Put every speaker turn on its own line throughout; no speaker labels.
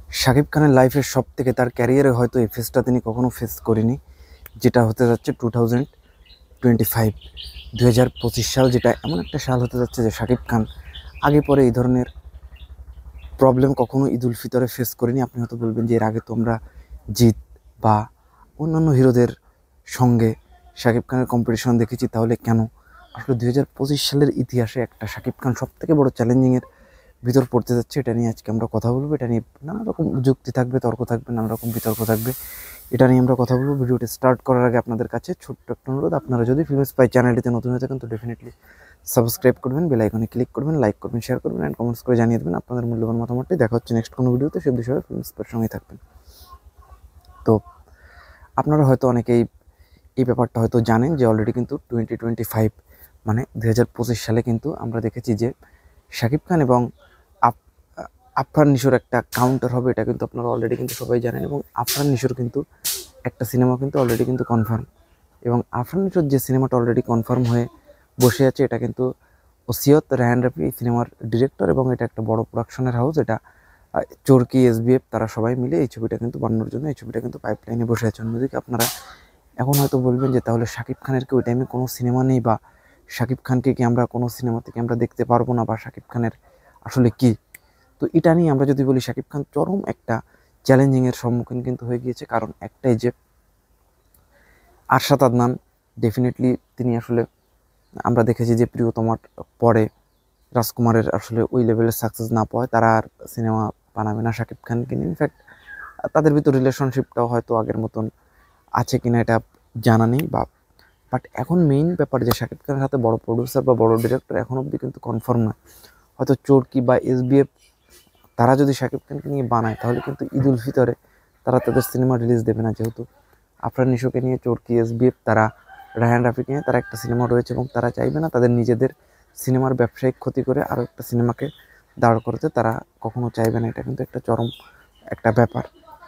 শাকিব খানের লাইফের সব থেকে তার ক্যারিয়ারে হয়তো এই ফেজটা তিনি কখনো ফেস করেনি, যেটা হতে যাচ্ছে 2025 2025 সাল, যেটা এমন একটা সাল হতে যাচ্ছে যে শাকিব খান আগে পরে এই ধরনের প্রবলেম কখনো ঈদ উল ফিতরে ফেস করিনি। আপনি হয়তো বলবেন যে এর আগে তো আমরা জিৎ বা অন্যান্য হিরোদের সঙ্গে শাকিব খানের কম্পিটিশন দেখেছি, তাহলে কেন? আসলে 2025 সালের ইতিহাসে একটা শাকিব খান সব থেকে বড় চ্যালেঞ্জিংয়ের ভিতর পড়তে যাচ্ছে। এটা নিয়ে আজকে আমরা কথা বলবো। এটা নিয়ে নানা রকম যুক্তি থাকবে, তর্ক থাকবে, নানা রকম বিতর্ক থাকবে। এটা নিয়ে আমরা কথা বলবো। ভিডিওটি স্টার্ট করার আগে আপনাদের কাছে ছোট্ট একটা অনুরোধ, আপনারা যদি ফিল্ম স্পাই চ্যানেলটিতে নতুন হয়ে থাকেন তো ডেফিনেটলি সাবস্ক্রাইব করবেন, বেল আইকনে ক্লিক করবেন, লাইক করবেন, শেয়ার করবেন অ্যান্ড কমেন্টস করে জানিয়ে দেবেন আপনাদের মূল্যবান মতামতটি। দেখা হচ্ছে নেক্সট কোনো ভিডিওতে। সে বিষয়ে ফিল্ম স্পাইয়ের সঙ্গেই থাকবেন। তো আপনারা হয়তো অনেকেই এই ব্যাপারটা হয়তো জানেন যে অলরেডি কিন্তু 2025 মানে 2025 সালে কিন্তু আমরা দেখেছি যে শাকিব খান এবং আফরান নিশোর একটা কাউন্টার হবে। এটা কিন্তু আপনারা অলরেডি কিন্তু সবাই জানেন, এবং আফরান নিশোর কিন্তু একটা সিনেমা কিন্তু অলরেডি কিন্তু কনফার্ম, এবং আফরান নিশোর যে সিনেমাটা অলরেডি কনফার্ম হয়ে বসে আছে এটা কিন্তু ওসিয়ত রায়হান রাফি এই সিনেমার ডিরেক্টর, এবং এটা একটা বড় প্রোডাকশনের হাউস। এটা চরকি এসবিএফ তারা সবাই মিলে এই ছবিটা কিন্তু বানানোর জন্য এই ছবিটা কিন্তু পাইপলাইনে বসে আছে। অন্যদিকে আপনারা এখন হয়তো বলবেন যে তাহলে শাকিব খানের কি ওই টাইমে কোনো সিনেমা নেই, বা শাকিব খানকে কি আমরা কোনো সিনেমা থেকে আমরা দেখতে পারবো না, বা শাকিব খানের আসলে কি? তো এটা নিয়ে আমরা যদি বলি, শাকিব খান চরম একটা চ্যালেঞ্জিংয়ের সম্মুখীন কিন্তু হয়ে গিয়েছে। কারণ একটাই যে আরশাদ আদনান ডেফিনেটলি তিনি আসলে আমরা দেখেছি যে প্রিয়তমার পরে রাজকুমারের আসলে ওই লেভেলের সাকসেস না পাওয়ায় তারা আর সিনেমা বানাবে না শাকিব খানকে নিয়ে। ইনফ্যাক্ট তাদের ভিতর রিলেশনশিপটাও হয়তো আগের মতন আছে কিনা এটা জানা নেই। বাট এখন মেইন ব্যাপার যে শাকিব খানের হাতে বড় প্রডিউসার বা বড় ডিরেক্টর এখন অবধি কিন্তু কনফার্ম নয়। হয়তো চরকি বা এসবিএফ তারা যদি শাকিব খানকে নিয়ে বানায় তাহলে কিন্তু ঈদ উল ফিতরে তারা তাদের সিনেমা রিলিজ দেবে না, যেহেতু আফরান নিশোকে নিয়ে চরকি এসবিএফ তারা রায়হান রাফিকে নিয়ে তারা একটা সিনেমা রয়েছে, এবং তারা চাইবে না তাদের নিজেদের সিনেমার ব্যবসায়িক ক্ষতি করে আরও একটা সিনেমাকে দাঁড় করতে, তারা কখনো চাইবে না। এটা কিন্তু একটা চরম একটা ব্যাপার,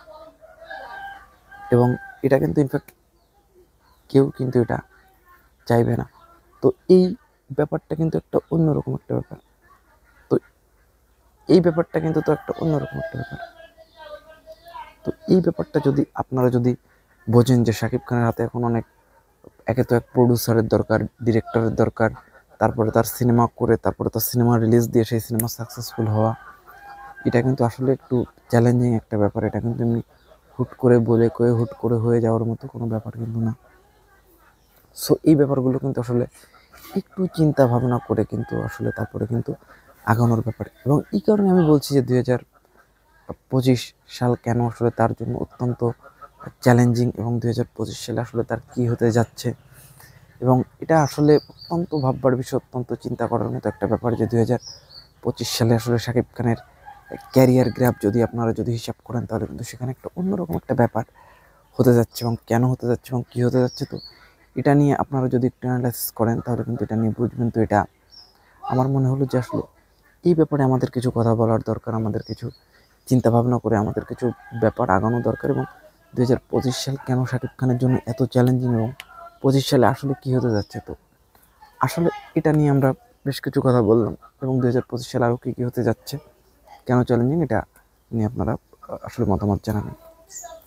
এবং এটা কিন্তু ইনফ্যাক্ট কেউ কিন্তু এটা চাইবে না। তো এই ব্যাপারটা কিন্তু একটা অন্যরকম একটা ব্যাপার। তো এই ব্যাপারটা কিন্তু তো একটা অন্যরকম একটা ব্যাপার। তো এই ব্যাপারটা যদি আপনারা যদি বোঝেন যে শাকিব খানের হাতে এখন অনেক, একে তো এক প্রডিউসারের দরকার, ডিরেক্টরের দরকার, তারপরে তার সিনেমা করে তারপরে তার সিনেমা রিলিজ দিয়ে সেই সিনেমা সাকসেসফুল হওয়া, এটা কিন্তু আসলে একটু চ্যালেঞ্জিং একটা ব্যাপার। এটা কিন্তু এমনি হুট করে বলে কয়ে হুট করে হয়ে যাওয়ার মতো কোনো ব্যাপার কিন্তু না। সো এই ব্যাপারগুলো কিন্তু আসলে একটু চিন্তা ভাবনা করে কিন্তু আসলে তারপরে কিন্তু আগানোর ব্যাপার। এবং এই কারণে আমি বলছি যে 2025 সাল কেন আসলে তার জন্য অত্যন্ত চ্যালেঞ্জিং, এবং 2025 সালে আসলে তার কী হতে যাচ্ছে। এবং এটা আসলে অত্যন্ত ভাববার বিষয়, অত্যন্ত চিন্তা করার মতো একটা ব্যাপার যে 2025 সালে আসলে শাকিব খানের ক্যারিয়ার গ্রাফ যদি আপনারা যদি হিসাব করেন তাহলে কিন্তু সেখানে একটা অন্যরকম একটা ব্যাপার হতে যাচ্ছে, এবং কেন হতে যাচ্ছে এবং কী হতে যাচ্ছে। তো এটা নিয়ে আপনারা যদি একটু অ্যানালাইসিস করেন তাহলে কিন্তু এটা নিয়ে বুঝবেন। তো এটা আমার মনে হলো যে আসলে এই ব্যাপারে আমাদের কিছু কথা বলার দরকার, আমাদের কিছু চিন্তা ভাবনা করে আমাদের কিছু ব্যাপার আগানো দরকার। এবং 2025 সাল কেন শাকিব খানের জন্য এত চ্যালেঞ্জিং, এবং 25 সালে আসলে কী হতে যাচ্ছে। তো আসলে এটা নিয়ে আমরা বেশ কিছু কথা বললাম, এবং 2025 সালে আরও কী কী হতে যাচ্ছে, কেন চ্যালেঞ্জিং, এটা নিয়ে আপনারা আসলে মতামত জানাবেন।